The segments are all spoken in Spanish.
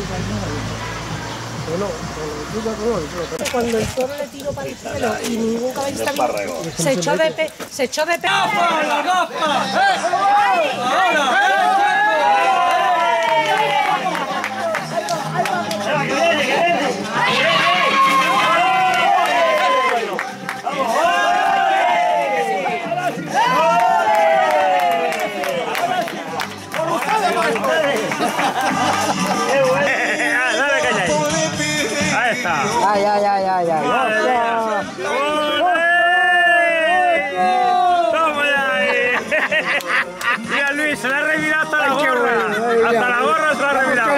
Cuando el toro le tiró para el cielo y ningún caballista vino, se echó de pe... ¡Gafa! ¡La gafa! Ay. ¡Toma ya! Mira Luis, se la ha revirado hasta la gorra. Hasta la gorra se la ha revirado.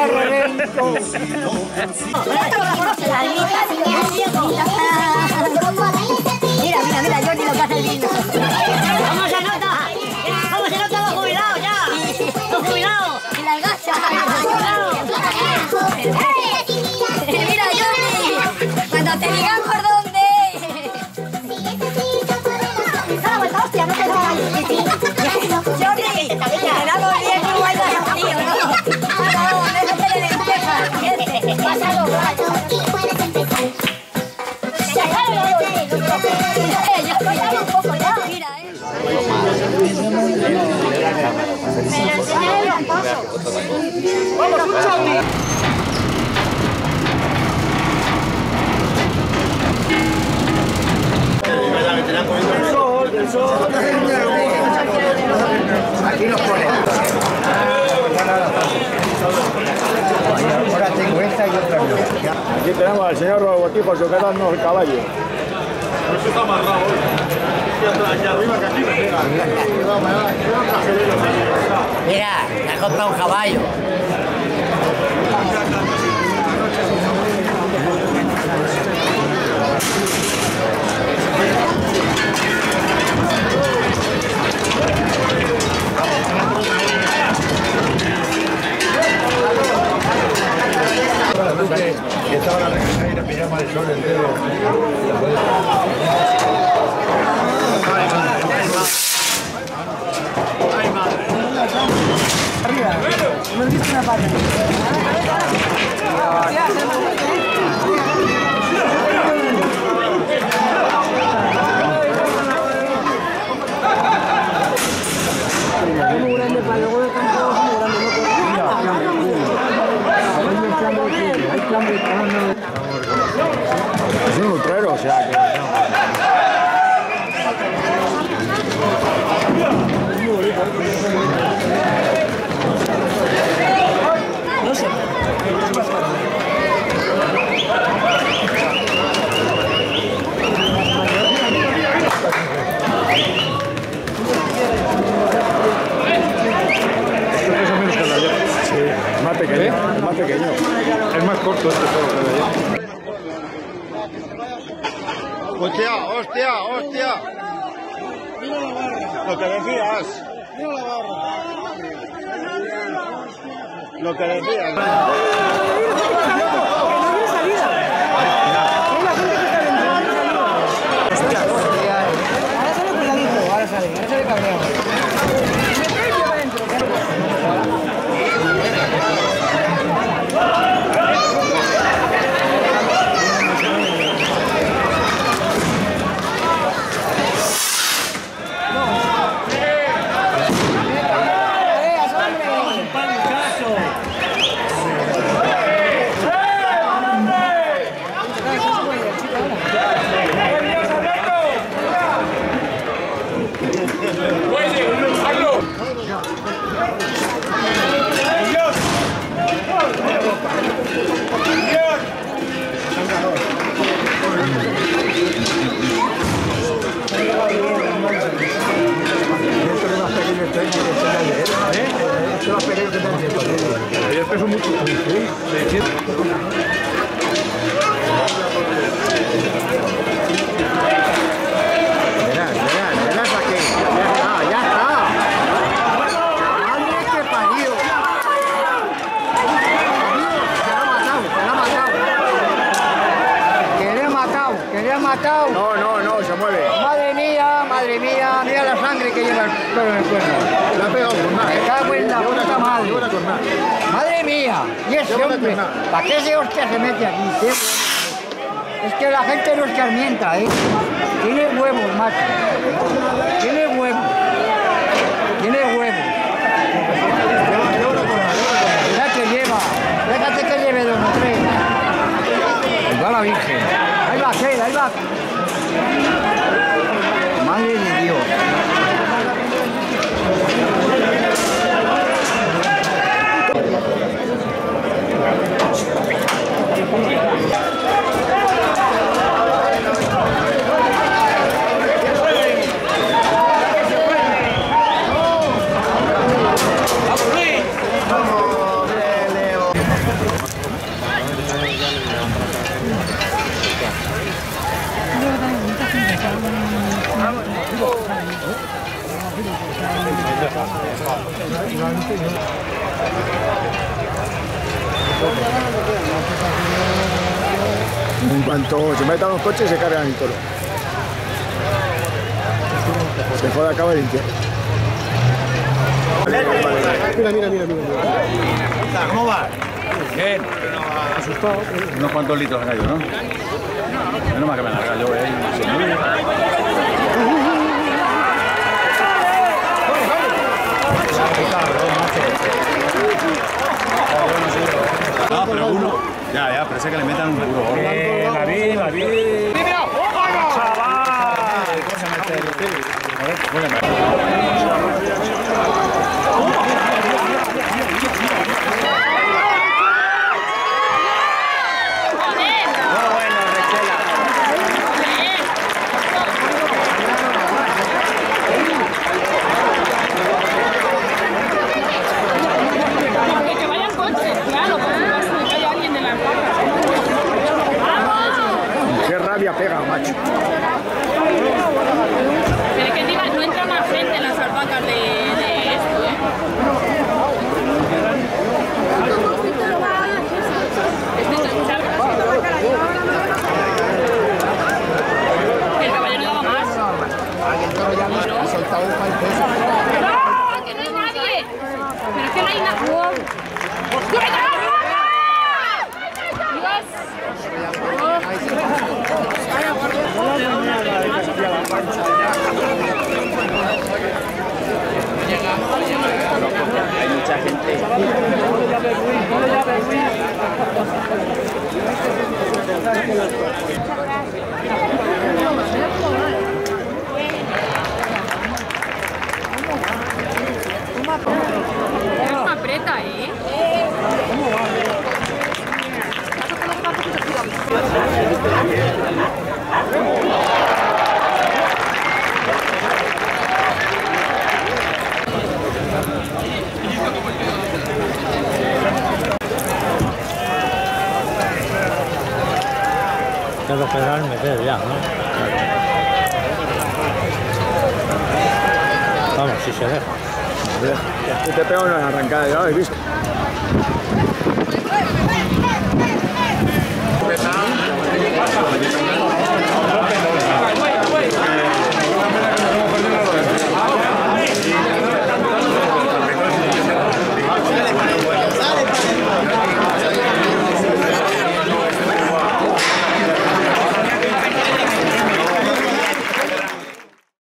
Mira, Jordi lo que hace el vino. ¿Cómo se nota? ¿Cómo se nota los jubilados ya? Los jubilados. Y las gachas. Mira, Jordi, cuando te digan por dónde. Hostia, no te vayas. Jordi, te damos bien como hay las tío, ¿no? No, déjate de lentejas. Pásalo, un poco ya, mira, ¡vamos, un chauti! El sol. Aquí nos ponen. Ahora tengo esta y otra. Aquí tenemos al señor Robotijo sujetando el caballo. Eso está amarrado hoy. Aquí arriba que aquí me pega. Mira, te has comprado un caballo. Que estaba la regresa y la pijama de sol entero. Arriba, no he visto una pata. Muy grande para luego de campo, muy grande, Es un utrero, o sea que... no sé. Sí, es más pequeño, es más pequeño. Es más corto este toro que de allá. ¡Hostia, hostia, hostia! Lo que decías. Lo que decías. Ahora sale cabreado. Yo peso mucho. Verás aquí. Ya está. ¡Madre que parió! Que le ha matado. No, se mueve. Madre mía, mira la sangre que lleva el toro en el cuerno. La ha pegado con nada. Me cago en la puta madre. Con nada. Madre mía, y eso. hombre, ¿para qué ese hostia se mete aquí? Es que la gente no escarmienta, ¿eh? Tiene huevos, macho. Tiene huevos. Tiene huevos. Mira que lleva. Déjate que lleve 2 o 3. Ahí va la Virgen. Ahí va, ahí va. Madre de Dios. En cuanto se metan los coches se cargan el toro. Se joda, acaba de limpiar. Mira. ¿Cómo va? Bien. Asustado. Unos cuantos litros de gallo, ¿no? Menos mal que me larga yo, Ah, pero uno. Ya, parece que le metan un puro gordo. La vi. Qué rabia pega, macho. Pero es que encima no entra más gente en las albahacas de esto, ¿eh? El caballo no daba más. ¡No! ¡Que no hay nadie! Pero es que no hay nadie. Hay mucha gente. ¿Cómo aprieta, eh? Ya lo querrán meter ya, ¿no? Vamos, si se deja. Y te pega una arrancada, ¿ya lo habéis visto? Empezamos.